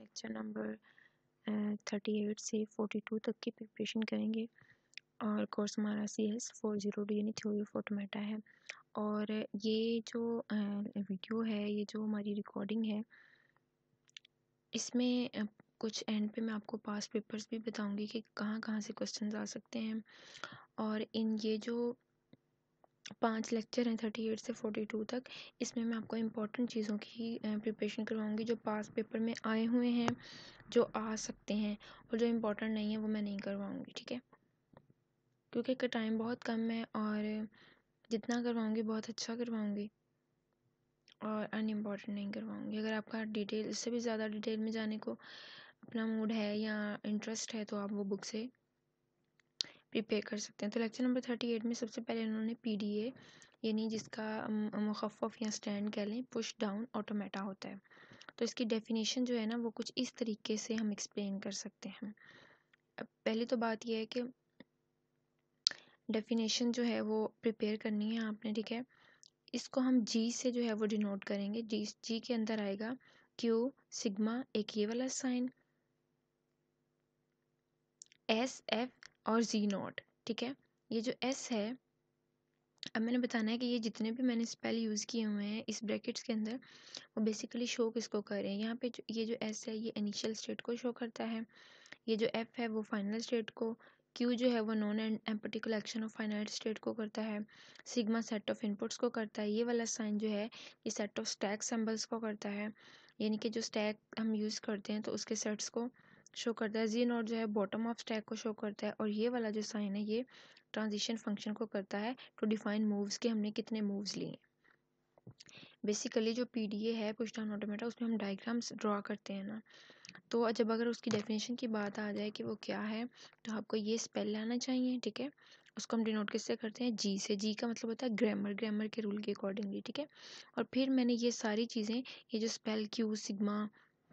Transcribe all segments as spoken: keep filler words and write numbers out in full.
Lecture number thirty eight से forty two तक की प्रिपरेशन करेंगे और कोर्स हमारा C S four zero D यानी थ्योरी ऑफ ऑटोमेटा है। और ये जो वीडियो है, ये जो हमारी रिकॉर्डिंग है, इसमें अ, कुछ एंड पे मैं आपको पास्ट पेपर्स भी बताऊंगी कि कहाँ कहाँ से क्वेश्चंस आ सकते हैं। और इन ये जो पांच लेक्चर हैं थर्टी एट से फोर्टी टू तक, इसमें मैं आपको इम्पोर्टेंट चीज़ों की प्रिपरेशन करवाऊंगी जो पास पेपर में आए हुए हैं, जो आ सकते हैं, और जो इम्पोर्टेंट नहीं है वो मैं नहीं करवाऊंगी, ठीक है, क्योंकि का टाइम बहुत कम है और जितना करवाऊंगी बहुत अच्छा करवाऊंगी और अनइम्पॉर्टेंट नहीं करवाऊंगी। अगर आपका डिटेल इससे भी ज़्यादा डिटेल में जाने को अपना मूड है या इंटरेस्ट है तो आप वो बुक से प्रिपेयर कर सकते हैं। तो लेक्चर नंबर थर्टी एट में सबसे पहले उन्होंने पी डी ए यानी जिसका मुखफ़फ़ या स्टैंड कह लें, पुश डाउन ऑटोमेटा होता है, तो इसकी डेफिनेशन जो है ना वो कुछ इस तरीके से हम एक्सप्लेन कर सकते हैं। अब पहली तो बात यह है कि डेफिनेशन जो है वो प्रिपेयर करनी है आपने, ठीक है। इसको हम जी से जो है वो डिनोट करेंगे। जी जी के अंदर आएगा क्यू सिग्मा, एक ये वाला साइन, एस एफ और जी नॉट, ठीक है। ये जो एस है, अब मैंने बताना है कि ये जितने भी मैंने स्पेल यूज़ किए हुए हैं इस ब्रैकेट्स के अंदर, वो बेसिकली शो किसको कर रहे हैं। यहाँ पे जो ये जो एस है ये इनिशियल स्टेट को शो करता है, ये जो एफ है वो फाइनल स्टेट को, क्यू जो है वो non and particular action of finite state को करता है, सिग्मा सेट ऑफ इनपुट्स को करता है, ये वाला साइन जो है ये सेट ऑफ स्टैक सिंबल्स को करता है, यानी कि जो स्टैक हम यूज़ करते हैं तो उसके सेट्स को शो करता है। जी नॉट जो है बॉटम ऑफ स्टैक को शो करता है, और ये वाला जो साइन है ये ट्रांजिशन फंक्शन को करता है टू डिफाइन मूव्स के हमने कितने मूव्स लिए। बेसिकली जो पीडीए है पुश डाउन ऑटोमेटा, उसमें हम डायग्राम्स ड्रॉ करते हैं ना, तो जब अगर उसकी डेफिनेशन की बात आ जाए कि वो क्या है तो आपको ये स्पेल लाना चाहिए, ठीक है। उसको हम डिनोट किससे करते हैं, जी से। जी का मतलब होता है ग्रामर, ग्रामर के रूल के अकॉर्डिंगली, ठीक है। और फिर मैंने ये सारी चीज़ें, ये जो स्पेल क्यू सिग्मा,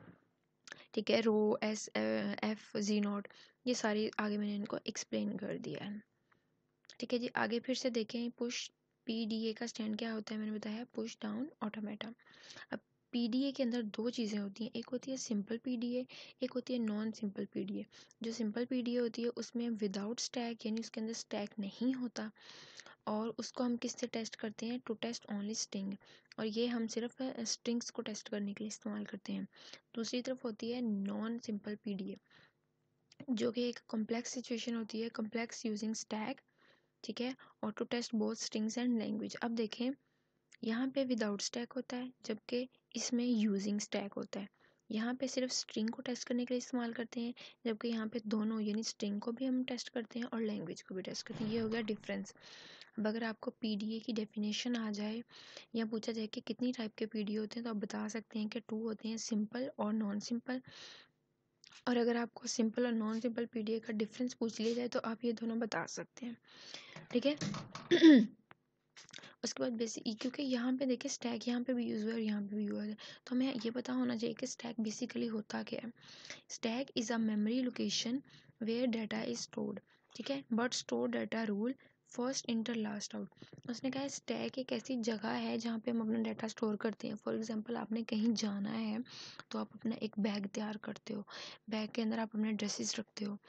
ठीक है, rho S F G naught, ये सारी आगे मैंने इनको एक्सप्लेन कर दिया है, ठीक है जी। आगे फिर से देखें, पुश पी डी ए का स्टैंड क्या होता है, मैंने बताया पुश डाउन ऑटोमेटा। अब पीडीए के अंदर दो चीज़ें होती हैं, एक होती है सिंपल पीडीए, एक होती है नॉन सिंपल पीडीए। जो सिंपल पीडीए होती है उसमें विदाउट स्टैक यानी उसके अंदर स्टैक नहीं होता, और उसको हम किससे टेस्ट करते हैं, टू टेस्ट ओनली स्ट्रिंग, और ये हम सिर्फ स्ट्रिंग्स को टेस्ट करने के लिए इस्तेमाल करते हैं। दूसरी तरफ होती है नॉन सिंपल पीडीए, जो कि एक कॉम्प्लेक्स सिचुएशन होती है, कॉम्प्लेक्स यूजिंग स्टैक, ठीक है, और to test both strings and language. अब देखें, यहाँ पे विदाउट स्टैक होता है जबकि इसमें यूजिंग स्टैक होता है। यहाँ पे सिर्फ स्ट्रिंग को टेस्ट करने के लिए इस्तेमाल करते हैं, जबकि यहाँ पे दोनों यानी स्ट्रिंग को भी हम टेस्ट करते हैं और लैंग्वेज को भी टेस्ट करते हैं। ये हो गया डिफरेंस। अब अगर आपको पीडीए की डेफिनेशन आ जाए या पूछा जाए कि कितनी टाइप के पीडीए होते हैं, तो आप बता सकते हैं कि टू होते हैं, सिंपल और नॉन सिंपल। और अगर आपको सिंपल और नॉन सिंपल पीडीए का डिफरेंस पूछ लिया जाए तो आप ये दोनों बता सकते हैं, ठीक है। उसके बाद बेसिक, क्योंकि यहाँ पे देखिए स्टैक यहाँ पे भी यूज़ हुआ है और यहाँ पे भी यूज़ है, तो हमें ये पता होना चाहिए कि स्टैक बेसिकली होता क्या है। Stack is a memory location where data is stored, ठीक है, but store data rule first enter last out. उसने कहा स्टैक एक ऐसी जगह है जहाँ पे हम अपना डाटा स्टोर करते हैं। फॉर एग्जांपल आपने कहीं जाना है तो आप अपना एक बैग तैयार करते हो, बैग के अंदर आप अपने ड्रेसेस रखते हो।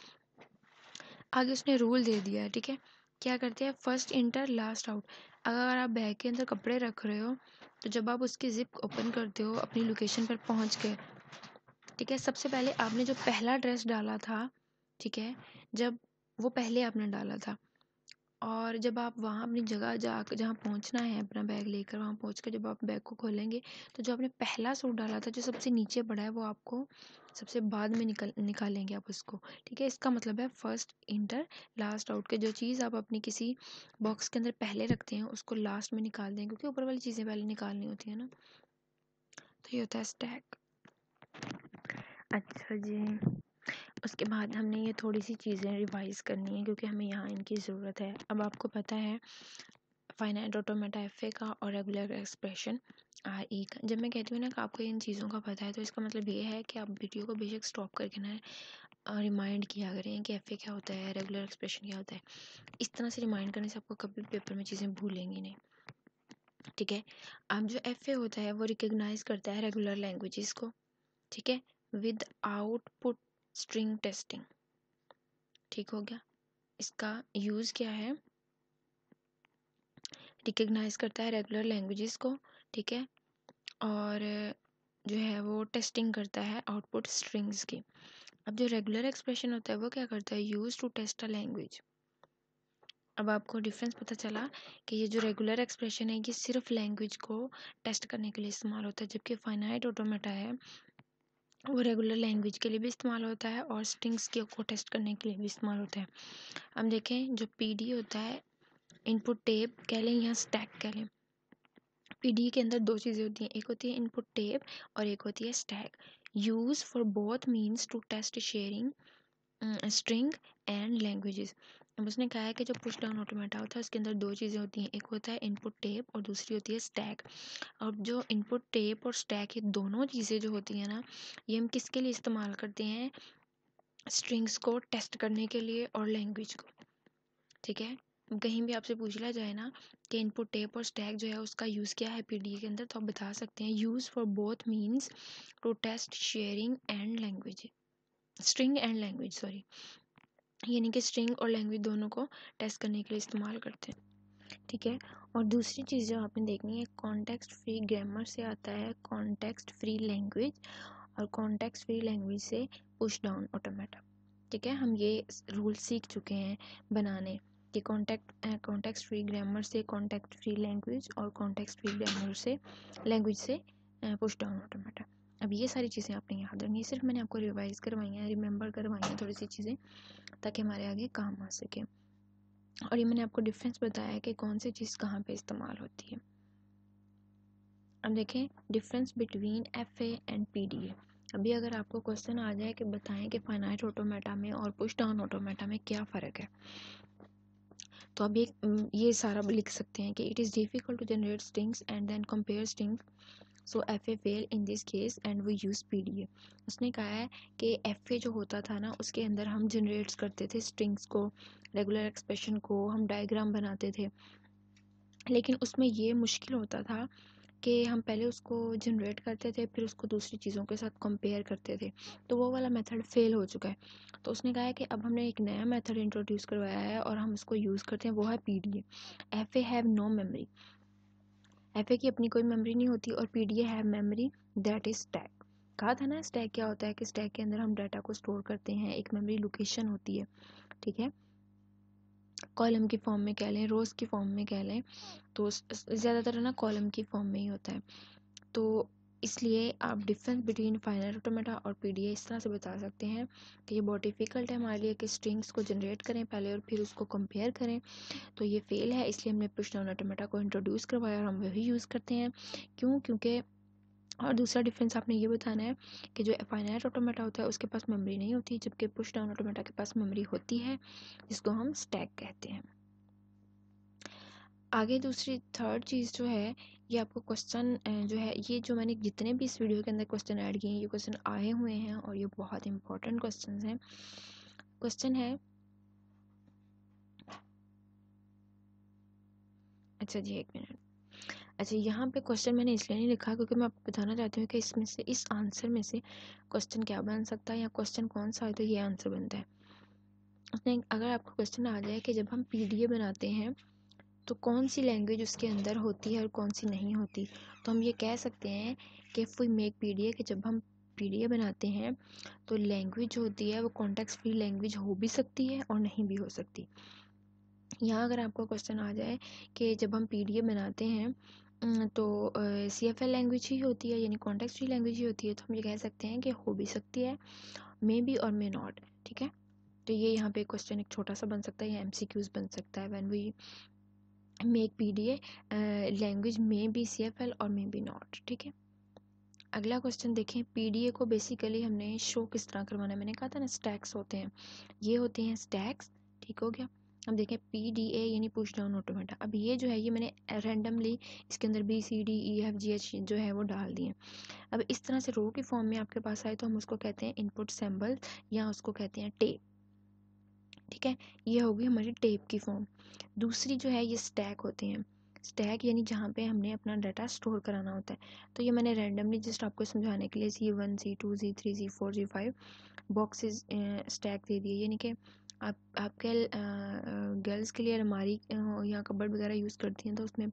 आगे उसने रूल दे दिया है, ठीक है, क्या करते हैं, फर्स्ट इंटर लास्ट आउट। अगर आप बैग के अंदर कपड़े रख रहे हो तो जब आप उसकी जिप ओपन करते हो अपनी लोकेशन पर पहुंच के, ठीक है, सबसे पहले आपने जो पहला ड्रेस डाला था, ठीक है, जब वो पहले आपने डाला था, और जब आप वहाँ अपनी जगह जा जहाँ पहुँचना है अपना बैग लेकर, वहाँ पहुँच कर जब आप बैग को खोलेंगे तो जो आपने पहला सूट डाला था जो सबसे नीचे पड़ा है वो आपको सबसे बाद में निकल निकालेंगे आप उसको, ठीक है। इसका मतलब है फर्स्ट इंटर लास्ट आउट, के जो चीज़ आप अपनी किसी बॉक्स के अंदर पहले रखते हैं उसको लास्ट में निकाल दें, क्योंकि ऊपर वाली चीज़ें पहले निकालनी होती है ना। तो ये होता है स्टैक। अच्छा जी, उसके बाद हमने ये थोड़ी सी चीज़ें रिवाइज़ करनी है क्योंकि हमें यहाँ इनकी ज़रूरत है। अब आपको पता है फाइनाइट ऑटोमेटा एफ ए का और रेगुलर एक्सप्रेशन आर ई का। जब मैं कहती हूँ ना कि आपको इन चीज़ों का पता है तो इसका मतलब ये है कि आप वीडियो को बेशक स्टॉप करके ना रिमाइंड किया करें कि एफ ए क्या होता है, रेगुलर एक्सप्रेशन क्या होता है। इस तरह से रिमाइंड करने से आपको कभी पेपर में चीज़ें भूलेंगी नहीं, ठीक है। अब जो एफ ए होता है वो रिकग्नाइज करता है रेगुलर लैंग्वेजेस को, ठीक है, विद आउटपुट स्ट्रिंग टेस्टिंग। ठीक हो गया। इसका यूज़ क्या है, रिकग्नाइज करता है रेगुलर लैंग्वेजेस को, ठीक है, और जो है वो टेस्टिंग करता है आउटपुट स्ट्रिंग्स की। अब जो रेगुलर एक्सप्रेशन होता है वो क्या करता है, use to test a language. अब आपको डिफरेंस पता चला कि ये जो रेगुलर एक्सप्रेशन है ये सिर्फ लैंग्वेज को टेस्ट करने के लिए इस्तेमाल होता है, जबकि फाइनाइट ऑटोमेटा है वो रेगुलर लैंग्वेज के लिए भी इस्तेमाल होता है और स्ट्रिंग्स के को टेस्ट करने के लिए भी इस्तेमाल होता है। अब देखें जो पीडी होता है, इनपुट टेप कह लें या स्टैक कह लें, पीडी के अंदर दो चीज़ें होती हैं, एक होती है इनपुट टेप और एक होती है stack. Use for both means to test sharing string and languages. अब उसने कहा है कि जो पुश डाउन ऑटोमेटा होता है उसके अंदर दो चीज़ें होती हैं, एक होता है इनपुट टेप और दूसरी होती है स्टैक। अब जो इनपुट टेप और स्टैक ये दोनों चीज़ें जो होती हैं ना, ये हम किसके लिए इस्तेमाल करते हैं, स्ट्रिंग्स को टेस्ट करने के लिए और लैंग्वेज को। ठीक है, कहीं भी आपसे पूछ लिया जाए ना कि इनपुट टेप और स्टैक जो है उसका यूज़ क्या है पीडीए के अंदर, तो आप बता सकते हैं use for both means to test sharing and language, string and language sorry, यानी कि स्ट्रिंग और लैंग्वेज दोनों को टेस्ट करने के लिए इस्तेमाल करते हैं। ठीक है, और दूसरी चीज़ जो आपने देखनी है, कॉन्टेक्स्ट फ्री ग्रामर से आता है कॉन्टेक्स्ट फ्री लैंग्वेज, और कॉन्टेक्स्ट फ्री लैंग्वेज से पुश डाउन ऑटोमेटा। ठीक है, हम ये रूल सीख चुके हैं बनाने कि कॉन्टेक्ट कॉन्टेक्स्ट फ्री ग्रामर से कॉन्टेक्स्ट फ्री लैंग्वेज और कॉन्टेक्स्ट फ्री ग्रामर से लैंग्वेज से पुश डाउन ऑटोमेटा। अब ये सारी चीज़ें आपने याद रखनी है, सिर्फ मैंने आपको रिवाइज करवाई हैं, रिमेंबर करवाई हैं थोड़ी सी चीज़ें ताकि हमारे आगे काम आ सके। और ये मैंने आपको डिफरेंस बताया है कि कौन सी चीज़ कहाँ पे इस्तेमाल होती है। अब देखें difference between F A and P D A. अभी अगर आपको क्वेश्चन आ जाए कि बताएं कि फाइनाइट ऑटोमेटा में और पुश डाउन ऑटोमेटा में क्या फ़र्क है, तो अब ये ये सारा लिख सकते हैं कि it is difficult to generate strings and then compare strings, so F A fail in this case and we use P D A. उसने कहा है कि एफ ए जो होता था ना उसके अंदर हम जनरेट्स करते थे स्ट्रिंग्स को, रेगुलर एक्सप्रेशन को, हम डायग्राम बनाते थे, लेकिन उसमें ये मुश्किल होता था कि हम पहले उसको जनरेट करते थे फिर उसको दूसरी चीज़ों के साथ कंपेयर करते थे, तो वो वाला मेथड फेल हो चुका है। तो उसने कहा है कि अब हमने एक नया मेथड इंट्रोड्यूस करवाया है और हम इसको यूज़ करते हैं, वो है P D A. F A have no memory, F A की अपनी कोई मेमोरी नहीं होती, और P D A have memory that is stack. कहा था ना स्टैक क्या होता है, कि स्टैक के अंदर हम डाटा को स्टोर करते हैं, एक मेमोरी लोकेशन होती है। ठीक है, कॉलम की फॉर्म में कह लें, रोज़ की फॉर्म में कह लें, तो ज़्यादातर ना कॉलम की फॉर्म में ही होता है। तो इसलिए आप डिफरेंस बिटवीन फाइनाइट ऑटोमेटा और पीडीए इस तरह से बता सकते हैं कि ये बहुत डिफ़िकल्ट है हमारे लिए कि स्ट्रिंग्स को जनरेट करें पहले और फिर उसको कंपेयर करें, तो ये फेल है, इसलिए हमने पुश डाउन ऑटोमेटा को इंट्रोड्यूस करवाया और हम वही यूज़ करते हैं। क्यों, क्योंकि और दूसरा डिफरेंस आपने ये बताना है कि जो फाइनाइट ऑटोमेटा होता है उसके पास मेमोरी नहीं होती, जबकि पुश डाउन ऑटोमेटा के पास मेमोरी होती है, जिसको हम स्टैक कहते हैं। आगे दूसरी थर्ड चीज़ जो है, ये आपको क्वेश्चन जो है, ये जो मैंने जितने भी इस वीडियो के अंदर क्वेश्चन ऐड किए हैं ये क्वेश्चन आए हुए हैं और ये बहुत इंपॉर्टेंट क्वेश्चन हैं। क्वेश्चन है, अच्छा जी एक मिनट, अच्छा यहाँ पे क्वेश्चन मैंने इसलिए नहीं लिखा क्योंकि मैं आपको बताना चाहती हूँ कि इसमें से इस आंसर में से क्वेश्चन क्या बन सकता है या क्वेश्चन कौन सा है, तो ये आंसर बनता है। उसने अगर आपको क्वेश्चन आ जाए कि जब हम पीडीए बनाते हैं तो कौन सी लैंग्वेज उसके अंदर होती है और कौन सी नहीं होती, तो हम ये कह सकते हैं कि इफ़ वी मेक पीडीए, कि जब हम पीडीए बनाते हैं तो लैंग्वेज जो होती है वो कॉन्टेक्स्ट फ्री लैंग्वेज हो भी सकती है और नहीं भी हो सकती। यहाँ अगर आपको क्वेश्चन आ जाए कि जब हम पीडीए बनाते हैं तो सी एफ एल लैंग्वेज ही होती है यानी कॉन्टेक्स्ट फ्री लैंग्वेज ही होती है, तो हम ये कह सकते हैं कि हो भी सकती है, मे बी और मे नॉट। ठीक है, तो ये यहाँ पे क्वेश्चन एक छोटा सा बन सकता है या एमसीक्यूज बन सकता है, when we make PDA language में बी सी एफ एल और मे बी नॉट। ठीक है, अगला क्वेश्चन देखें, पीडीए को बेसिकली हमने शो किस तरह करवाना है, मैंने कहा था ना स्टैक्स होते हैं, ये होते हैं स्टैक्स। ठीक हो गया, अब देखें पीडीए यानी पुश डाउन ऑटोमेटा। अब ये जो है ये मैंने रैंडमली इसके अंदर B C D E F G H जो है वो डाल दिए। अब इस तरह से रो की फॉर्म में आपके पास आए तो हम उसको कहते हैं इनपुट सिंबल या उसको कहते हैं टेप। ठीक है, ये होगी हमारी टेप की फॉर्म। दूसरी जो है ये स्टैक होते हैं, स्टैक यानी जहाँ पे हमने अपना डाटा स्टोर कराना होता है। तो ये मैंने रैंडमली जस्ट आपको समझाने के लिए C one C two C three C four C five boxes stack दे दिए, यानी कि आप आपके गर्ल्स के लिए अलमारी या कबर्ड वगैरह यूज़ करती हैं तो उसमें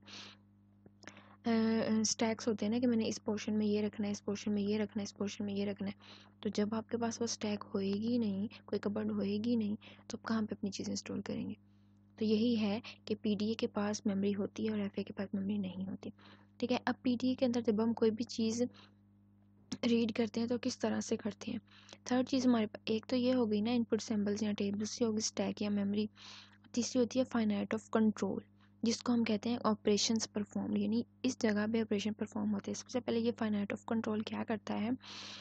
स्टैक्स होते हैं ना कि मैंने इस पोर्शन में ये रखना है, इस पोर्शन में ये रखना है, इस पोर्शन में ये रखना है। तो जब आपके पास वो स्टैक होएगी नहीं, कोई कबर्ड होएगी नहीं, तो आप कहाँ पे अपनी चीज़ें स्टोर करेंगे? तो यही है कि पीडीए के पास मेमोरी होती है और एफए के पास मेमोरी नहीं होती। ठीक है, अब पीडीए के अंदर जब हम कोई भी चीज़ रीड करते हैं तो किस तरह से करते हैं। थर्ड चीज़ हमारे पास एक तो ये हो गई ना इनपुट सिंबल्स या टेबल, दूसरी होगी स्टैक या मेमोरी, तीसरी होती है फाइनाइट ऑफ कंट्रोल जिसको हम कहते हैं ऑपरेशंस परफॉर्म, यानी इस जगह पे ऑपरेशन परफॉर्म होते हैं। सबसे पहले ये फाइनाइट ऑफ कंट्रोल क्या करता है,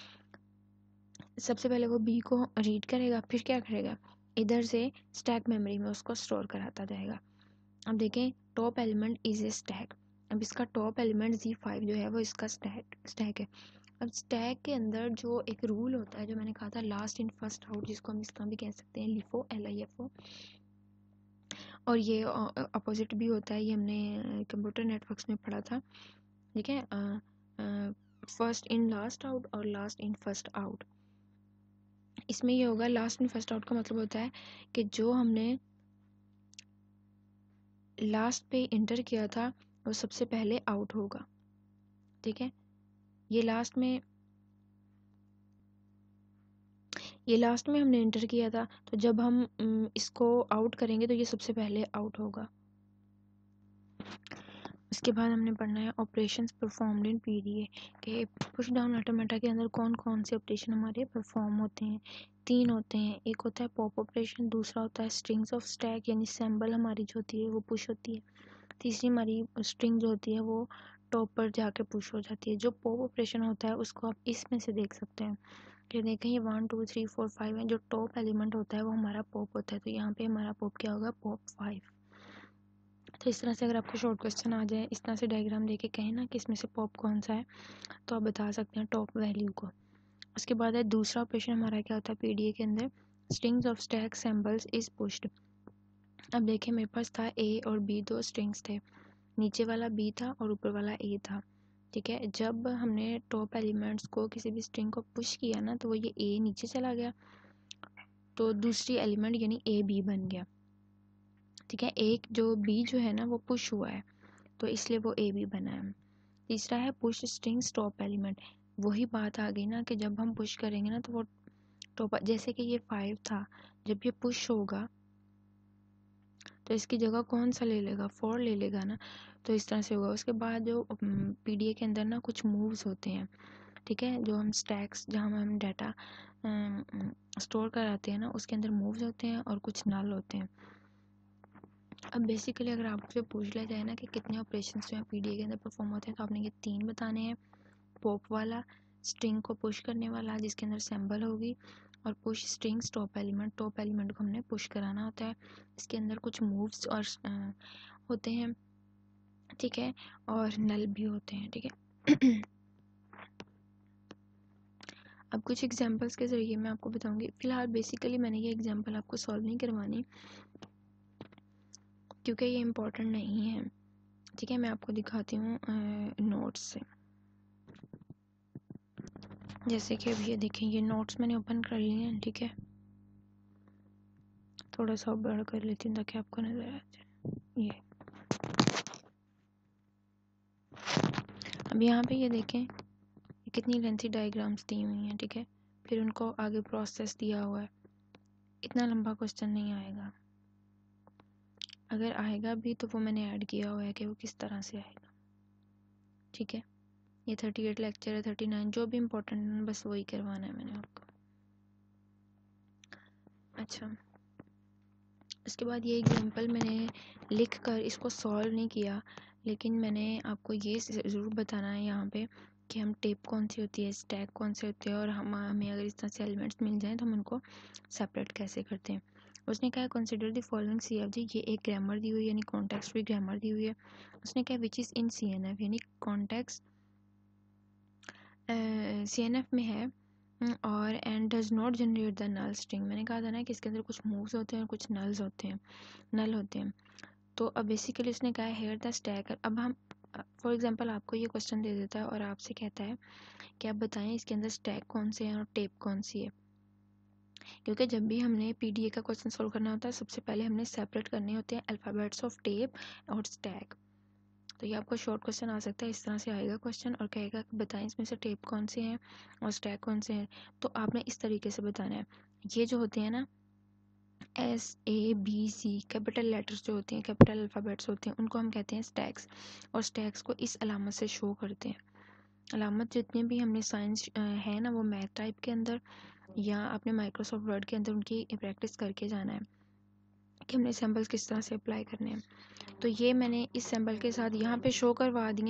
सबसे पहले वो बी को रीड करेगा, फिर क्या करेगा, इधर से स्टैक मेमोरी में उसको स्टोर कराता जाएगा। अब देखें top element is a stack, अब इसका टॉप एलिमेंट जी फाइव जो है वो इसका स्टैक स्टैक है। अब स्टैक के अंदर जो एक रूल होता है जो मैंने कहा था लास्ट इन फर्स्ट आउट, जिसको हम इस तरह भी कह सकते हैं LIFO L I F O, और ये अपोजिट भी होता है, ये हमने कंप्यूटर नेटवर्क्स में पढ़ा था। ठीक है, फर्स्ट इन लास्ट आउट और लास्ट इन फर्स्ट आउट। इसमें ये होगा लास्ट इन फर्स्ट आउट का मतलब होता है कि जो हमने लास्ट पे इंटर किया था वो सबसे पहले आउट होगा। ठीक है, ये लास्ट में ये लास्ट में हमने इंटर किया था, तो जब हम इसको आउट करेंगे तो ये सबसे पहले आउट होगा। इसके बाद हमने पढ़ना है ऑपरेशंस परफॉर्म्ड इन पीडीए के पुश डाउन ऑटोमेटा के अंदर कौन कौन से ऑपरेशन हमारे परफॉर्म होते हैं। तीन होते हैं, एक होता है पॉप ऑपरेशन, दूसरा होता है स्ट्रिंग्स ऑफ स्टैक यानी सैम्बल हमारी जो होती है वो पुश होती है, तीसरी हमारी स्ट्रिंग जो होती है वो टॉप पर जाके पुश हो जाती है। जो पॉप ऑपरेशन होता है उसको आप इसमें से देख सकते हैं कि देखें ये one two three four five है, जो टॉप एलिमेंट होता है वो हमारा पॉप होता है, तो यहाँ पे हमारा पॉप क्या होगा, पॉप फाइव। तो इस तरह से अगर आपको शॉर्ट क्वेश्चन आ जाए इस तरह से डायग्राम देके कहें ना कि इसमें से पॉप कौन सा है, तो आप बता सकते हैं टॉप वैल्यू को। उसके बाद है दूसरा ऑपरेशन हमारा क्या होता है पीडीए के अंदर, strings of stack symbols is pushed. अब देखें मेरे पास था ए और बी, दो स्ट्रिंग्स थे, नीचे वाला बी था और ऊपर वाला ए था। ठीक है, जब हमने टॉप एलिमेंट्स को किसी भी स्ट्रिंग को पुश किया ना तो वो ये ए नीचे चला गया, तो दूसरी एलिमेंट यानी ए बी बन गया। ठीक है, एक जो बी जो है ना वो पुश हुआ है तो इसलिए वो ए बी बना है। तीसरा है पुश स्ट्रिंग टॉप एलिमेंट, वही बात आ गई ना कि जब हम पुश करेंगे ना तो वो टॉप, जैसे कि ये फाइव था, जब ये पुश होगा तो इसकी जगह कौन सा ले लेगा, फोर ले लेगा ना, तो इस तरह से होगा। उसके बाद जो पीडीए के अंदर ना कुछ मूव्स होते हैं, ठीक है, जो हम स्टैक्स जहाँ हम डाटा स्टोर कराते हैं ना उसके अंदर मूव्स होते हैं और कुछ नल होते हैं। अब बेसिकली अगर आपसे पूछ लिया जाए ना कि कितने ऑपरेशन जो हैं पीडीए के अंदर परफॉर्म होते हैं, तो आपने ये तीन बताने हैं, पॉप वाला, स्ट्रिंग को पुश करने वाला जिसके अंदर सैम्बल होगी, और push strings top element, top element को हमने पुश कराना होता है, इसके अंदर कुछ मूव्स और आ, होते हैं। ठीक है, और नल भी होते हैं। ठीक है अब कुछ एग्जांपल्स के ज़रिए मैं आपको बताऊंगी। फिलहाल बेसिकली मैंने ये एग्जांपल आपको सॉल्व नहीं करवानी क्योंकि ये इम्पोर्टेंट नहीं है। ठीक है, मैं आपको दिखाती हूँ नोट्स से। जैसे कि अब ये देखें, ये नोट्स मैंने ओपन कर लिए हैं। ठीक है, थोड़ा सा बड़ा कर लेती हूँ ताकि आपको नज़र आ जाए। ये अब यहाँ पे ये देखें ये कितनी लेंथी डायग्राम्स दी हुई हैं। ठीक है, फिर उनको आगे प्रोसेस दिया हुआ है। इतना लंबा क्वेश्चन नहीं आएगा, अगर आएगा भी तो वो मैंने ऐड किया हुआ है कि वो किस तरह से आएगा। ठीक है, ये थर्टी एट लेक्चर है, थर्टी नाइन जो भी इम्पोर्टेंट है बस वही करवाना है मैंने आपको। अच्छा, इसके बाद ये एग्जांपल मैंने लिख कर इसको सॉल्व नहीं किया, लेकिन मैंने आपको ये ज़रूर बताना है यहाँ पे कि हम टेप कौन सी होती है, स्टैक कौन से होते हैं, और हम हमें अगर इस तरह से एलिमेंट्स मिल जाएं तो हम उनको सेपरेट कैसे करते हैं। उसने कहा consider the following C F G, ये एक ग्रामर दी हुई है यानी कॉन्टेक्स्ट फ्री ग्रामर दी हुई है। उसने कहा which is in C N F यानी कॉन्टेक्स्ट सी एन एफ में है और and does not generate the null string. मैंने कहा था ना कि इसके अंदर कुछ मूव्स होते हैं और कुछ नल्स होते हैं, नल होते हैं। तो अब बेसिकली उसने कहा है हेयर द स्टैक। अब हम फॉर एग्जांपल आपको ये क्वेश्चन दे देता है और आपसे कहता है कि आप बताएं इसके अंदर स्टैक कौन से हैं और टेप कौन सी है। क्योंकि जब भी हमने पीडीए का क्वेश्चन सॉल्व करना होता है सबसे पहले हमने सेपरेट करने होते हैं अल्फ़ाबेट्स ऑफ टेप और स्टैक। तो ये आपको शॉर्ट क्वेश्चन आ सकता है, इस तरह से आएगा क्वेश्चन और कहेगा कि बताएं इसमें से टेप कौन से हैं और स्टैक कौन से हैं। तो आपने इस तरीके से बताना है। ये जो होते हैं ना S A B C capital letters जो होते हैं, कैपिटल अल्फ़ाबेट्स होते हैं, उनको हम कहते हैं स्टैक्स। और स्टैक्स को इस अलामत से शो करते हैं। अलामत जितने भी हमने साइंस है ना वो मैथ टाइप के अंदर या अपने माइक्रोसॉफ्ट वर्ड के अंदर उनकी प्रैक्टिस करके जाना है कि हमने सैम्पल्स किस तरह से अप्लाई करने हैं। तो ये मैंने इस सैम्पल के साथ यहाँ पे शो करवा दिए।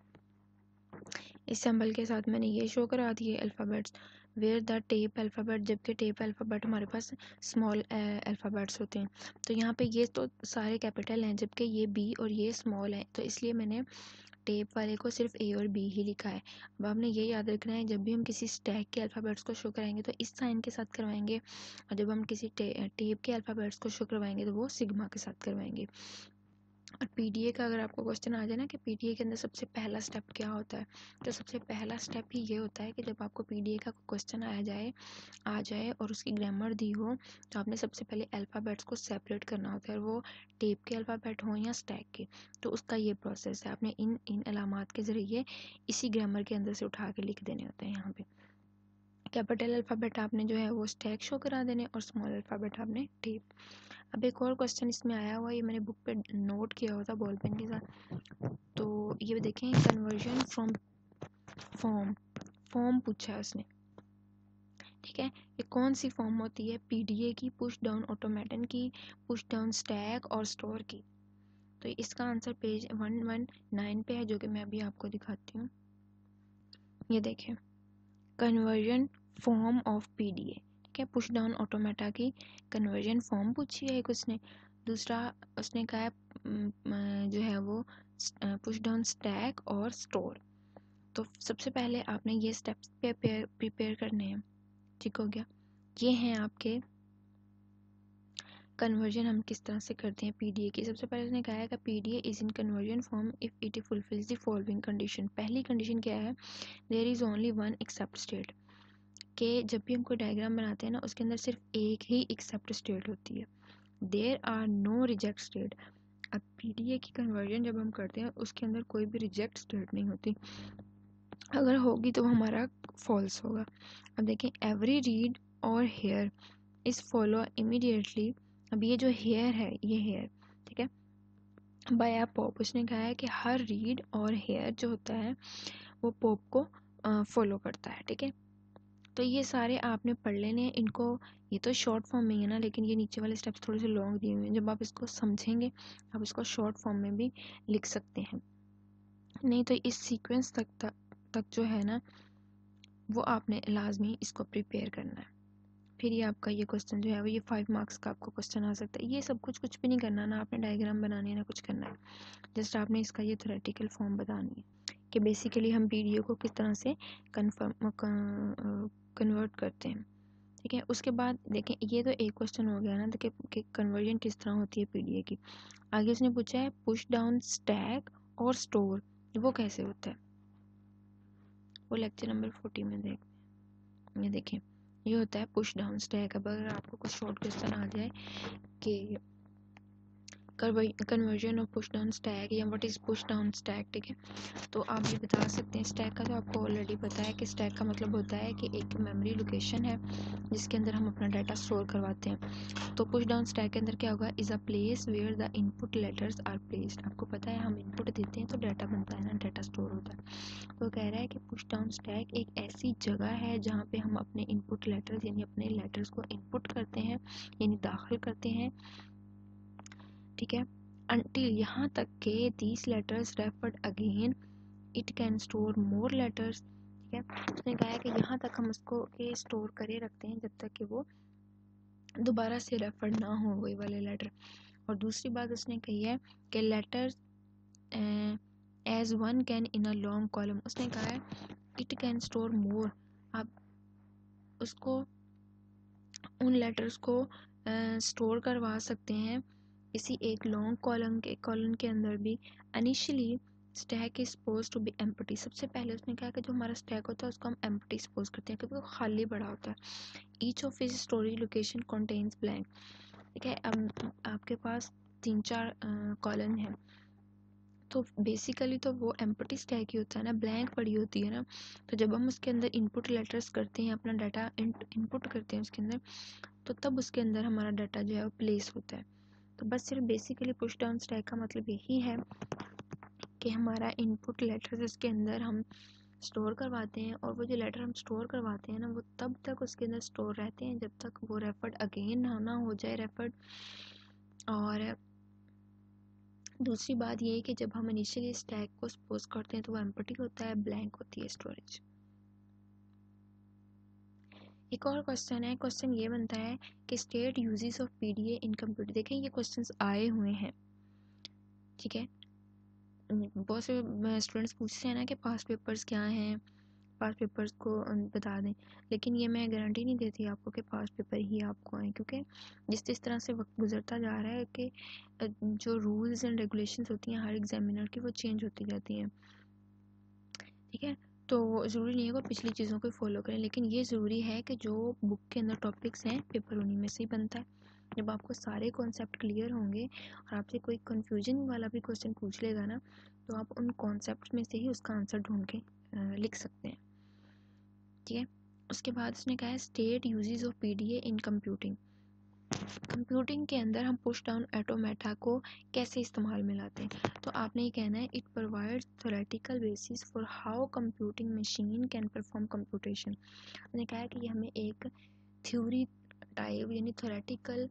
इस सैम्पल के साथ मैंने ये शो करा दिए alphabets where the tape alphabet, जबकि टेप अल्फ़ाबेट हमारे पास स्मॉल अल्फ़ाबेट्स होते हैं। तो यहाँ पे ये तो सारे कैपिटल हैं जबकि ये बी और ये स्मॉल है, तो इसलिए मैंने टेप वाले को सिर्फ ए और बी ही लिखा है। अब आपने ये याद रखना है जब भी हम किसी स्टैक के अल्फ़ाबेट्स को शो कराएंगे तो इस साइन के साथ करवाएंगे और जब हम किसी टे, टेप के अल्फ़ाबेट्स को शो करवाएंगे तो वो सिग्मा के साथ करवाएंगे। और पीडीए का अगर आपको क्वेश्चन आ जाए ना कि पीडीए के अंदर सबसे पहला स्टेप क्या होता है, तो सबसे पहला स्टेप ही ये होता है कि जब आपको पीडीए का क्वेश्चन आया जाए आ जाए और उसकी ग्रामर दी हो तो आपने सबसे पहले अल्फ़ाबेट्स को सेपरेट करना होता है, और वो टेप के अल्फ़ाबेट हों या स्टैक के। तो उसका ये प्रोसेस है, आपने इन इन अलामात के ज़रिए इसी ग्रामर के अंदर से उठा के लिख देने होते हैं। यहाँ पे कैपिटल अल्फ़ाबेट आपने जो है वो स्टैक शो करा देने और स्मॉल अल्फ़ाबेट आपने टेप। अब एक और क्वेश्चन इसमें आया हुआ, ये मैंने बुक पे नोट किया हुआ था बॉल पेन के साथ। तो ये देखें, कन्वर्जन फ्रॉम फॉर्म फॉर्म पूछा है उसने, ठीक है। ये कौन सी फॉर्म होती है? पीडीए की, पुश डाउन ऑटोमेटन की, पुश डाउन स्टैक और स्टोर की। तो इसका answer page one one nine पे है जो कि मैं अभी आपको दिखाती हूँ। ये देखें, कन्वर्जन फॉर्म ऑफ पीडीए, ठीक है। पुश डाउन ऑटोमेटा की कन्वर्जन फॉर्म पूछी है एक उसने। दूसरा उसने कहा है जो है वो पुश डाउन स्टैक और स्टोर। तो सबसे पहले आपने ये स्टेप्स प्रिपेयर प्रिपेयर करने हैं, ठीक हो गया। ये हैं आपके कन्वर्जन हम किस तरह से करते हैं पीडीए की। सबसे पहले उसने कहा है कि PDA is in conversion form if it fulfils the following condition. पहली कंडीशन क्या है? There is only one accept state. के जब भी हम कोई डायग्राम बनाते हैं ना उसके अंदर सिर्फ एक ही एक्सेप्ट स्टेट होती है, there are no reject state. अब पीडीए की कन्वर्जन जब हम करते हैं उसके अंदर कोई भी रिजेक्ट स्टेट नहीं होती, अगर होगी तो हमारा फॉल्स होगा। अब देखें, एवरी रीड और हेयर इज फॉलो इमीडिएटली। अब ये जो हेयर है ये हेयर, ठीक है, बाय अ पॉप। उसने कहा है कि हर रीड और हेयर जो होता है वो पॉप को फॉलो करता है, ठीक है। तो ये सारे आपने पढ़ लेने हैं इनको। ये तो शॉर्ट फॉर्म में है ना, लेकिन ये नीचे वाले स्टेप्स थोड़े से लॉन्ग दिए हुए हैं। जब आप इसको समझेंगे आप इसको शॉर्ट फॉर्म में भी लिख सकते हैं, नहीं तो इस सीक्वेंस तक तक, तक जो है ना वो आपने लाजमी इसको प्रिपेयर करना है। फिर ये आपका ये क्वेश्चन जो है वो ये फाइव मार्क्स का आपको क्वेश्चन आ सकता है। ये सब कुछ कुछ भी नहीं करना ना, आपने डायग्राम बनानी है ना कुछ करना है, जस्ट आपने इसका ये थ्योरेटिकल फॉर्म बतानी है कि बेसिकली हम पीडीए को किस तरह से कन्फर्म कन्वर्ट करते हैं, ठीक है। उसके बाद देखें, ये तो एक क्वेश्चन हो गया ना कि, कि कन्वर्जन किस तरह होती है पीडीए की। आगे उसने पूछा है पुश डाउन स्टैक और स्टोर, वो कैसे होता है, वो लेक्चर नंबर फोर्टी में देख ये देखें। ये होता है पुश डाउन स्टैक। अब अगर आपको कुछ शॉर्ट क्वेश्चन आ जाए कि conversion of push down stack या what is push down stack, ठीक है, तो आप ये बता सकते हैं। स्टैक का तो आपको ऑलरेडी पता है कि स्टैक का मतलब होता है कि एक मेमोरी लोकेशन है जिसके अंदर हम अपना डाटा स्टोर करवाते हैं। तो पुश डाउन स्टैक के अंदर क्या होगा, is a place where the input letters are placed. आपको पता है हम इनपुट देते हैं तो डाटा बनता है ना, डाटा स्टोर होता है। तो कह रहा है कि पुश डाउन स्टैक एक ऐसी जगह है जहाँ पे हम अपने इनपुट लेटर्स यानी अपने लेटर्स को इनपुट करते हैं यानी दाखिल करते हैं, ठीक है। until यहाँ तक के these letters referred again it can store more letters, ठीक है। उसने कहा है कि यहाँ तक हम उसको के स्टोर करे रखते हैं जब तक कि वो दोबारा से रेफर ना हो वही वाले लेटर। और दूसरी बात उसने कही है कि letters as one can in a long column. उसने कहा है इट कैन स्टोर मोर, आप उसको उन लेटर्स को स्टोर uh, करवा सकते हैं इसी एक लॉन्ग कॉलम के कॉलम के अंदर भी initially stack is suppose to be empty. सबसे पहले उसने कहा कि जो हमारा स्टैक होता है उसको हम एम्प्टी सपोज करते हैं क्योंकि वो खाली पड़ा होता है। Each of is storage location contains blank. ठीक है, अब आपके पास तीन चार कॉलम है तो बेसिकली तो वो एम्प्टी स्टैक ही होता है ना, ब्लैंक पड़ी होती है ना। तो जब हम उसके अंदर इनपुट लेटर्स करते हैं, अपना डाटा इनपुट करते हैं उसके अंदर, तो तब उसके अंदर हमारा डाटा जो है वो प्लेस होता है। तो बस सिर्फ बेसिकली पुश डाउन स्टैक का मतलब यही है कि हमारा इनपुट लेटर्स उसके अंदर हम स्टोर करवाते हैं, और वो जो लेटर हम स्टोर करवाते हैं ना वो तब तक उसके अंदर स्टोर रहते हैं जब तक वो रेफर्ड अगेन ना ना हो जाए रेफर्ड। और दूसरी बात ये है कि जब हम इनिशियली स्टैक को सपोज करते हैं तो वो एम्प्टी होता है, ब्लैंक होती है स्टोरेज। एक और क्वेश्चन है, क्वेश्चन ये बनता है कि state uses of PDA in computer. देखें ये क्वेश्चंस आए हुए हैं, ठीक है, बहुत से स्टूडेंट्स पूछते हैं ना कि पास्ट पेपर्स क्या हैं, पास्ट पेपर्स को बता दें, लेकिन ये मैं गारंटी नहीं देती आपको कि पास्ट पेपर ही आपको आए, क्योंकि जिस जिस तरह से वक्त गुजरता जा रहा है कि जो रूल्स एंड रेगुलेशंस होती हैं हर एग्जामिनर की वो चेंज होती जाती हैं। ठीक है, तो ज़रूरी नहीं है कि पिछली चीज़ों को फॉलो करें, लेकिन ये ज़रूरी है कि जो बुक के अंदर टॉपिक्स हैं पेपर उन्हीं में से ही बनता है। जब आपको सारे कॉन्सेप्ट क्लियर होंगे और आपसे कोई कन्फ्यूजन वाला भी क्वेश्चन पूछ लेगा ना, तो आप उन कॉन्सेप्ट में से ही उसका आंसर ढूंढ के लिख सकते हैं। ठीक है, उसके बाद उसने कहा है state uses of PDA in computing. Computing के अंदर हम पुश डाउन ऑटोमेटा को कैसे इस्तेमाल में लाते हैं, तो आपने ये कहना है it provides theoretical basis for how computing machine can perform computation. उसने कहा है कि ये हमें एक थ्योरी टाइप यानी थ्योरेटिकल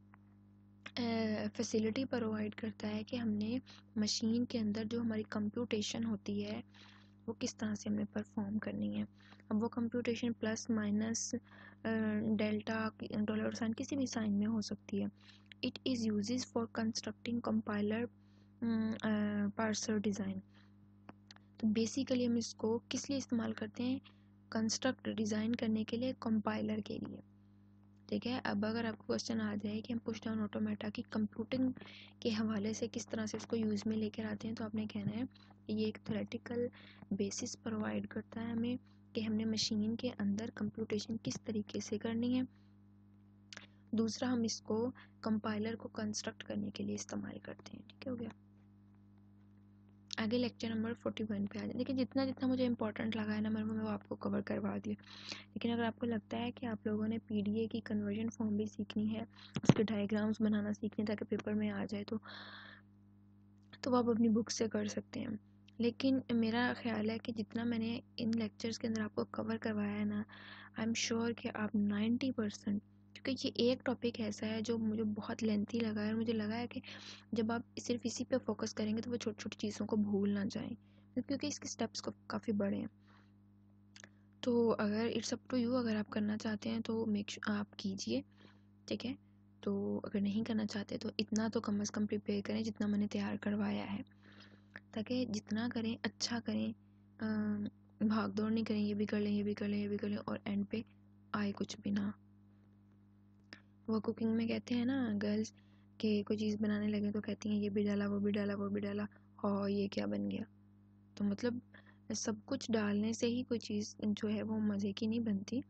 फैसिलिटी प्रोवाइड करता है कि हमने मशीन के अंदर जो हमारी कंप्यूटेशन होती है वो किस तरह से हमने परफॉर्म करनी है। अब वो computation plus minus delta dollar sign किसी भी साइन में हो सकती है। It is uses for constructing compiler parser design. तो बेसिकली हम इसको किस लिए इस्तेमाल करते हैं, कंस्ट्रक्ट डिज़ाइन करने के लिए, कंपाइलर के लिए। ठीक है, अब अगर आपको क्वेश्चन आ जाए कि हम पुश डाउन ऑटोमेटा की कंप्यूटिंग के हवाले से किस तरह से इसको यूज़ में लेकर आते हैं, तो आपने कहना है ये एक थ्योरेटिकल बेसिस प्रोवाइड करता है हमें कि हमने मशीन के अंदर कंप्यूटेशन किस तरीके से करनी है। दूसरा, हम इसको कंपाइलर को कंस्ट्रक्ट करने के लिए इस्तेमाल करते हैं। ठीक हो गया, आगे लेक्चर नंबर फोर्टी वन पे आ जाए। देखिए जितना जितना मुझे इंपॉर्टेंट लगा है ना मैंने वो आपको कवर करवा दिया, लेकिन अगर आपको लगता है कि आप लोगों ने पीडीए की कन्वर्जन फॉर्म भी सीखनी है, उसके डायग्राम्स बनाना सीखने ताकि पेपर में आ जाए, तो तो आप अपनी बुक से कर सकते हैं। लेकिन मेरा ख्याल है कि जितना मैंने इन लेक्चर्स के अंदर आपको कवर करवाया है ना, आई एम श्योर कि आप नाइन्टी परसेंट, क्योंकि ये एक टॉपिक ऐसा है जो मुझे बहुत लेंथी लगा है और मुझे लगा है कि जब आप सिर्फ इसी पे फोकस करेंगे तो वो छोटी छोटी चीज़ों को भूल ना जाएं, क्योंकि इसके स्टेप्स काफ़ी बड़े हैं। तो अगर इट्स अप टू यू, अगर आप करना चाहते हैं तो मेक श्योर आप कीजिए। ठीक है, तो अगर नहीं करना चाहते तो इतना तो कम से कम प्रिपेयर करें जितना मैंने तैयार करवाया है, ताकि जितना करें अच्छा करें, भाग दौड़ नहीं करें, ये भी कर लें ये भी कर लें ये भी कर लें और एंड पे आए कुछ भी ना। वो कुकिंग में कहते हैं ना गर्ल्स कि कोई चीज़ बनाने लगे तो कहती हैं ये भी डाला वो भी डाला वो भी डाला और ये क्या बन गया। तो मतलब सब कुछ डालने से ही कोई चीज़ जो है वो मज़े की नहीं बनती,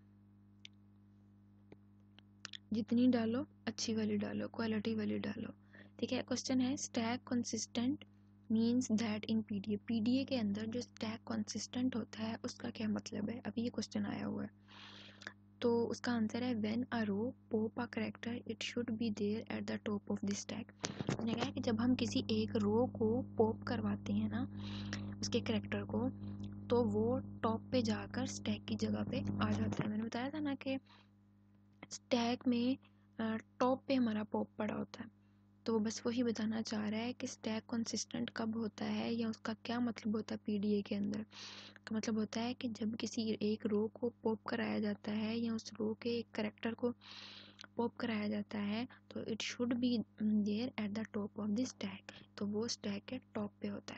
जितनी डालो अच्छी वाली डालो, क्वालिटी वाली डालो। ठीक है, क्वेश्चन है stack consistent means that in PDA. PDA के अंदर जो स्टैक कंसिस्टेंट होता है उसका क्या मतलब है, अभी ये क्वेश्चन आया हुआ है। तो उसका आंसर है when a row pop a character it should be there at the top of the stack. उसने कहा है कि जब हम किसी एक रो को पॉप करवाते हैं ना उसके कैरेक्टर को, तो वो टॉप पे जाकर स्टैक की जगह पे आ जाता है। मैंने बताया था ना कि स्टैक में टॉप पे हमारा पॉप पड़ा होता है, तो बस वही बताना चाह रहा है कि स्टैक कंसिस्टेंट कब होता है या उसका क्या मतलब होता है पीडीए के अंदर। का मतलब होता है कि जब किसी एक रो को पॉप कराया जाता है या उस रो के एक कैरेक्टर को पॉप कराया जाता है तो it should be there at the top of the stack, तो वो स्टैक के टॉप पे होता है।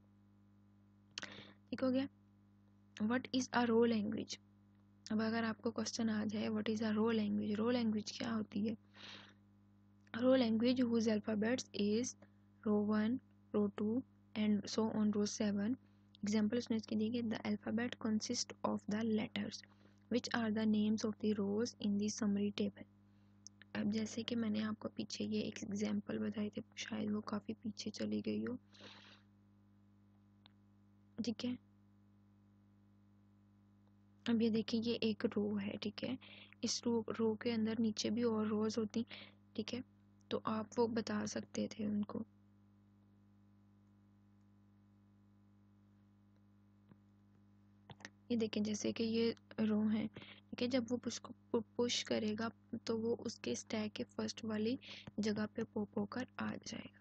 ठीक हो गया, what is a row language. अब अगर आपको क्वेश्चन आ जाए what is a row language, row language क्या होती है, row language whose alphabets is row one, row two and so on row seven. Example उसने इसके दिए the alphabet consists of the letters which are the names of the rows in the summary table. अब जैसे कि मैंने आपको पीछे ये एक एग्जाम्पल बताए थे, शायद वो काफ़ी पीछे चली गई हो, ठीक है. अब ये देखिए ये एक रो है, ठीक है. इस रो रो के अंदर नीचे भी और रोज होती, ठीक है. तो आप वो बता सकते थे उनको. ये देखें जैसे कि ये रो है, ठीक है. जब वो पुश को पुश करेगा तो वो उसके स्टैक के फर्स्ट वाली जगह पे पॉप होकर आ जाएगा.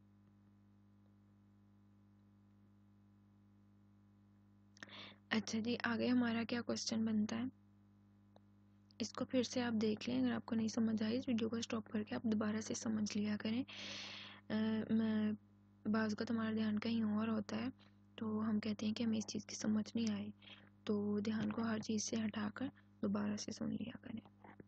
अच्छा जी, आगे हमारा क्या क्वेश्चन बनता है, इसको फिर से आप देख लें. अगर आपको नहीं समझ आई इस वीडियो को स्टॉप करके आप दोबारा से समझ लिया करें. आ, मैं बाज़ का तुम्हारा ध्यान कहीं और होता है तो हम कहते हैं कि हमें इस चीज़ की समझ नहीं आई, तो ध्यान को हर चीज़ से हटाकर दोबारा से सुन लिया करें.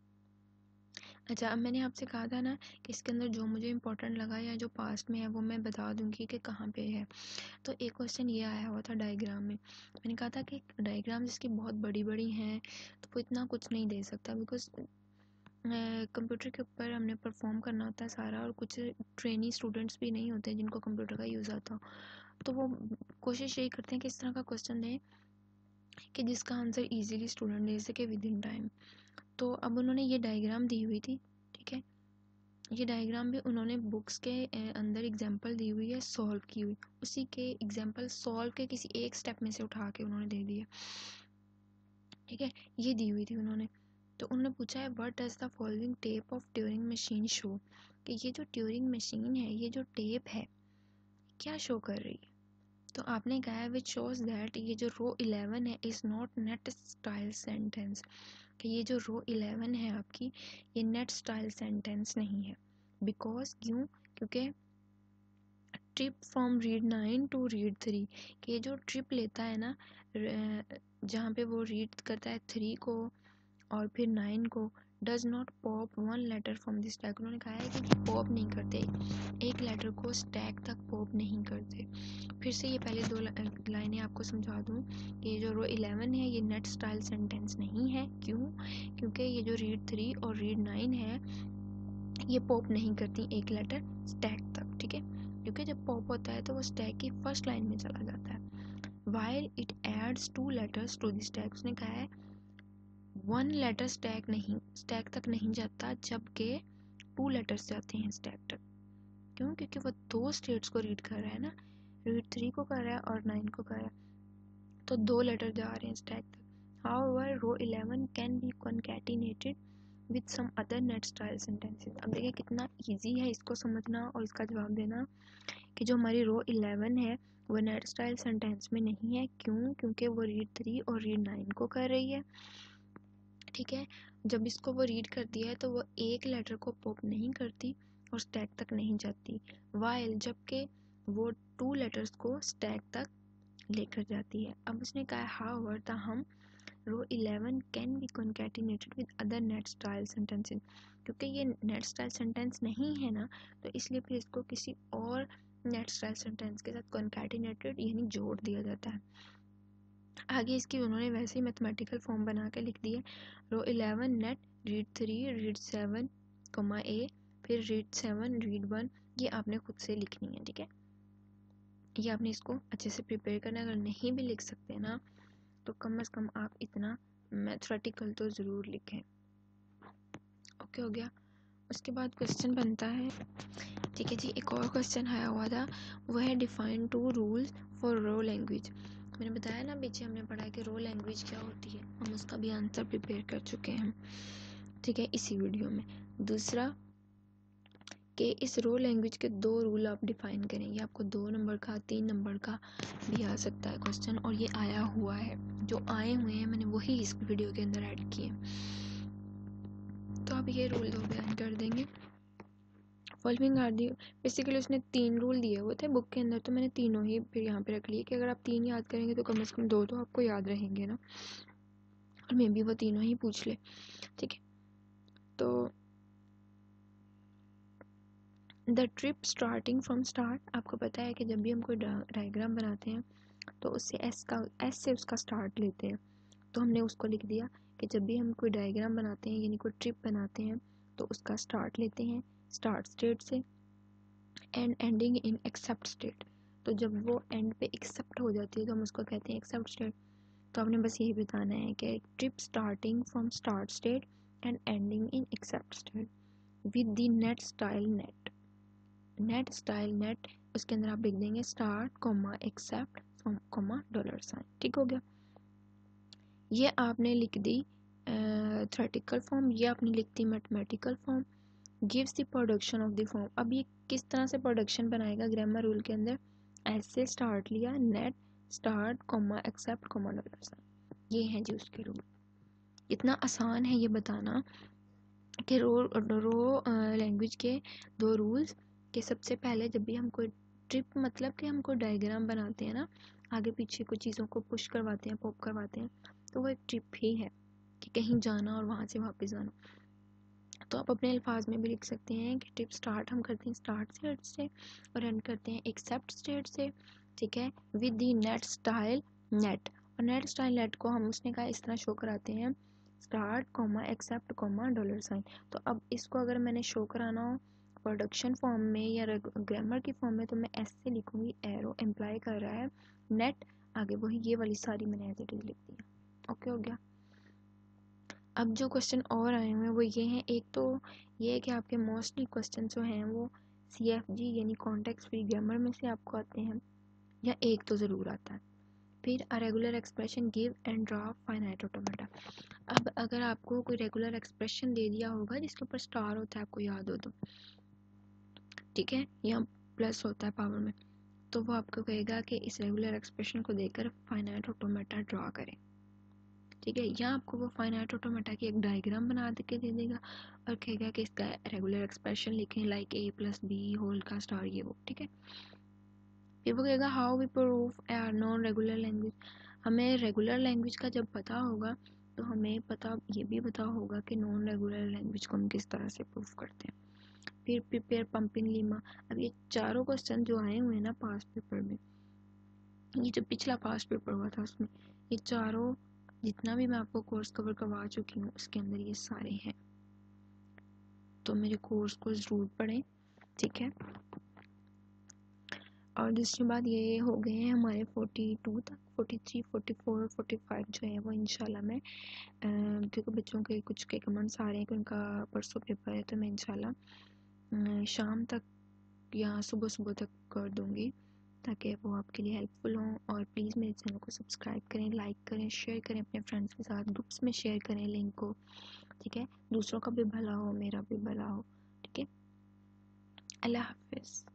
अच्छा, अब मैंने आपसे कहा था ना कि इसके अंदर जो मुझे इम्पोर्टेंट लगा या जो पास्ट में है वो मैं बता दूंगी कि कहाँ पे है. तो एक क्वेश्चन ये आया हुआ था डायग्राम में. मैंने कहा था कि डायग्राम जिसकी बहुत बड़ी बड़ी हैं तो वो इतना कुछ नहीं दे सकता, बिकॉज कंप्यूटर के ऊपर हमने परफॉर्म करना होता है सारा, और कुछ ट्रेनी स्टूडेंट्स भी नहीं होते जिनको कंप्यूटर का यूज़ आता हो, तो वो कोशिश यही करते हैं कि इस तरह का क्वेश्चन दें कि जिसका आंसर इजीली स्टूडेंट दे सके विद इन टाइम. तो अब उन्होंने ये डायग्राम दी हुई थी, ठीक है. ये डायग्राम भी उन्होंने बुक्स के अंदर एग्जांपल दी हुई है सॉल्व की हुई, उसी के एग्जांपल सॉल्व के किसी एक स्टेप में से उठा के उन्होंने दे दिए, ठीक है. ये दी हुई थी उन्होंने. तो उन्होंने पूछा है what does the following tape of Turing machine show, कि ये जो ट्यूरिंग मशीन है, ये जो टेप है क्या शो कर रही है. तो आपने कहा है विच शोज दैट, ये जो रो इलेवन है is not net style sentence, कि ये जो रो इलेवन है आपकी ये नेट स्टाइल सेंटेंस नहीं है. बिकॉज क्यों, क्योंकि trip from read nine to read three, कि जो ट्रिप लेता है ना जहाँ पे वो रीड करता है थ्री को और फिर नाइन को, does not pop one letter from the stack. उन्होंने कहा है कि पॉप नहीं करते, एक लेटर को स्टैक तक पॉप नहीं करते. फिर से ये पहले दो लाइनें आपको समझा दूँ कि ये जो रो इलेवन है ये नेट स्टाइल सेंटेंस नहीं है. क्यों, क्योंकि ये जो रीड थ्री और रीड नाइन है ये पॉप नहीं करती एक लेटर स्टैक तक, ठीक है. क्योंकि जब पॉप होता है तो वो स्टैक की फर्स्ट लाइन में चला जाता है. While it adds two letters to the stack, उसने कहा है वन लेटर स्टैक नहीं स्टैक तक नहीं जाता जबकि टू लेटर्स जाते हैं स्टैक तक. क्यों, क्योंकि वो दो स्टेट्स को रीड कर रहा है ना, रीड थ्री को कर रहा है और नाइन को कर रहा है, तो दो लेटर जा रहे हैं स्टैक तक. However row eleven can be concatenated with some other net style sentences. अब देखिए कितना इजी है इसको समझना और इसका जवाब देना कि जो हमारी रो इलेवन है वो नेट स्टाइल सेंटेंस में नहीं है. क्यों, क्योंकि वो रीड थ्री और रीड नाइन को कर रही है, ठीक है. जब इसको वो रीड करती है तो वो एक लेटर को पॉप नहीं करती और स्टैक तक नहीं जाती, वाइल जबकि वो टू लेटर्स को स्टैक तक लेकर जाती है. अब उसने कहा हाउएवर द हम row eleven can be concatenated with other net style sentences, क्योंकि ये नेट स्टाइल सेंटेंस नहीं है ना, तो इसलिए फिर इसको किसी और नेट स्टाइल सेंटेंस के साथ कॉन्कैटिनेटेड यानी जोड़ दिया जाता है. आगे इसकी उन्होंने वैसे ही मैथमेटिकल फॉर्म बना के लिख दी है. Row eleven net read three read seven comma A, फिर रीड सेवन रीड वन, ये आपने खुद से लिखनी है, ठीक है. ये आपने इसको अच्छे से प्रिपेयर करना है. अगर नहीं भी लिख सकते ना तो कम अज़ कम आप इतना मैथमेटिकल तो ज़रूर लिखें. ओके हो गया. उसके बाद क्वेश्चन बनता है, ठीक है जी, एक और क्वेश्चन आया हुआ था, वो है define two rules for row language. मैंने बताया ना पीछे हमने पढ़ा है कि रो लैंग्वेज क्या होती है, हम उसका भी आंसर प्रिपेयर कर चुके हैं, ठीक है, इसी वीडियो में. दूसरा कि इस रो लैंग्वेज के दो रूल आप डिफाइन करें. ये आपको दो नंबर का तीन नंबर का भी आ सकता है क्वेश्चन, और ये आया हुआ है, जो आए हुए हैं मैंने वही इस वीडियो के अंदर ऐड किए. तो आप ये रूल दो बयान कर देंगे. फॉलोइंग आर दी, बेसिकली उसने तीन रूल दिए हुए थे बुक के अंदर, तो मैंने तीनों ही फिर यहाँ पे रख लिए कि अगर आप तीन याद करेंगे तो कम से कम दो तो आपको याद रहेंगे ना, और मे बी वो तीनों ही पूछ ले, ठीक है. तो the trip starting from start, आपको पता है कि जब भी हम कोई डायग्राम बनाते हैं तो उससे एस का एस से उसका स्टार्ट लेते हैं। तो हमने उसको लिख दिया कि जब भी हम कोई डायग्राम बनाते हैं यानी कोई ट्रिप बनाते हैं तो उसका स्टार्ट लेते हैं स्टार्ट स्टेट से and ending in accept state. तो जब वो एंड पे एक्सेप्ट हो जाती है तो हम उसको कहते हैं एक्सेप्ट स्टेट। तो आपने बस यही बताना है कि trip starting from start state and ending in accept state with the net style net net style net उसके अंदर आप लिख देंगे start comma accept comma dollar sign. ठीक हो गया। ये आपने लिख दी थ्योरेटिकल फॉर्म, ये आपने लिख दी mathematical form. Gives the production of the form, अब ये किस तरह से प्रोडक्शन बनाएगा ग्रामर रूल के अंदर, ऐसे स्टार्ट लिया net start comma accept comma dollar sign, ये हैं जी उसके रूल। इतना आसान है ये बताना कि रो रो लैंग्वेज के दो रूल्स कि सबसे पहले जब भी हम कोई ट्रिप मतलब कि हम कोई डायग्राम बनाते हैं ना, आगे पीछे कुछ चीज़ों को पुश करवाते हैं पॉप करवाते हैं, तो वो एक ट्रिप ही है कि कहीं जाना और वहाँ से वापस आना। तो आप अपने अल्फाज में भी लिख सकते हैं कि ट्रिप स्टार्ट हम करते हैं स्टार्ट स्टेट से और एंड करते हैं एक्सेप्ट स्टेट से। ठीक है, with the net style net, और नेट स्टाइल नेट को हम उसने कहा इस तरह शो कराते हैं start comma accept comma dollar sign. तो अब इसको अगर मैंने शो कराना हो प्रोडक्शन फॉर्म में या ग्रामर की फॉर्म में तो मैं ऐसे लिखूंगी, एरो एम्प्लाई कर रहा है नेट, आगे वही ये वाली सारी मैंने एज इट इज लिख दी। ओके हो गया। अब जो क्वेश्चन और आए हुए हैं वो ये हैं, एक तो ये है कि आपके मोस्टली क्वेश्चन जो हैं वो सी एफ जी यानी कॉन्टेक्स्ट फ्री ग्रामर में से आपको आते हैं या एक तो ज़रूर आता है। फिर a regular expression give and draw finite automata. अब अगर आपको कोई रेगुलर एक्सप्रेशन दे दिया होगा जिसके ऊपर स्टार होता है, आपको याद हो तो, ठीक है, या प्लस होता है पावर में, तो वो आपको कहेगा कि इस रेगुलर एक्सप्रेशन को देकर फाइनाइट ऑटोमेटा ड्रा करें। ठीक है, या आपको वो फाइनाइट ऑटोमेटा की एक डायग्राम बना के दे देगा और कहेगा कि इसका रेगुलर एक्सप्रेशन लिखें like a plus b whole का स्टार ये वो। ठीक है, फिर वो कहेगा how we proof a non regular language. हमें रेगुलर लैंग्वेज का जब पता होगा तो हमें पता ये भी पता होगा कि नॉन रेगुलर लैंग्वेज को हम किस तरह से प्रूफ करते हैं। फिर प्रिपेयर पंपिंग लीमा। अब ये चारों क्वेश्चन जो आए हुए हैं ना पास्ट पेपर में, ये जो पिछला पास्ट पेपर हुआ था उसमें ये चारों जितना भी मैं आपको कोर्स कवर करवा चुकी हूँ उसके अंदर ये सारे हैं, तो मेरे कोर्स को ज़रूर पढ़ें। ठीक है, और दूसरी बात ये हो गए हैं हमारे फोर्टी टू तक, forty three forty four forty five जो है वो इंशाल्लाह मैं क्योंकि बच्चों के कुछ के कमेंट्स आ रहे हैं कि उनका परसों पेपर है, तो मैं इंशाल्लाह शाम तक या सुबह सुबह तक कर दूँगी ताकि वो आपके लिए हेल्पफुल हों। और प्लीज़ मेरे चैनल को सब्सक्राइब करें, लाइक करें, शेयर करें अपने फ्रेंड्स के साथ, ग्रुप्स में शेयर करें लिंक को। ठीक है, दूसरों का भी भला हो मेरा भी भला हो। ठीक है, अल्लाह हाफिज़।